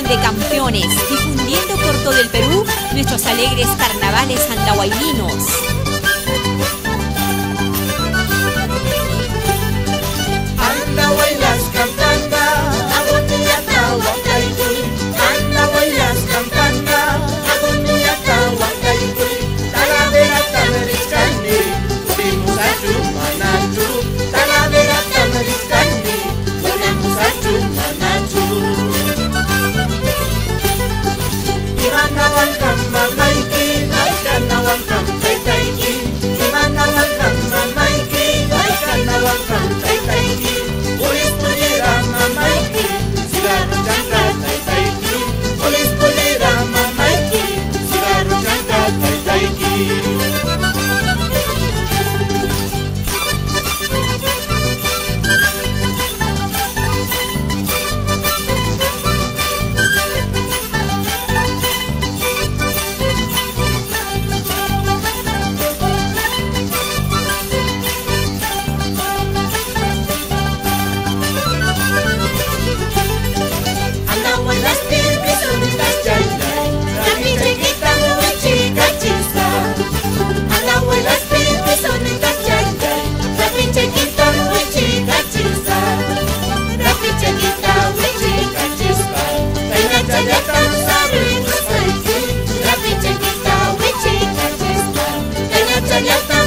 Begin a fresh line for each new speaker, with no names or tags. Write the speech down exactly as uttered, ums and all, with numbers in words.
de campeones, difundiendo por todo el Perú nuestros alegres carnavales andahuaylinos.
Andahuaylas cantanda, agoniata huancaicuri. Andahuaylas cantanda, agoniata huancaicuri. Talavera tamariscani, podemos achumanatu. Talavera tamariscani, podemos achumanatu. Imana wankam mamaiki, aikana wankam taitaiki. Imana wankam mamaiki, aikana wankam taitaiki. Polis polera mamaiki, cigarro chanca taitaiki. Polis polera mamaiki, cigarro chanca taitaiki. Andahuaylas pibis unitas chaylay, rami chiquita muy chica chisa. Andahuaylas pibis unitas chaylay, rami chiquita muy chica chisa. Rami chiquita muy chica chispa, kaina chayata sabe no saiki. Rami chiquita muy chica chispa, kaina chayata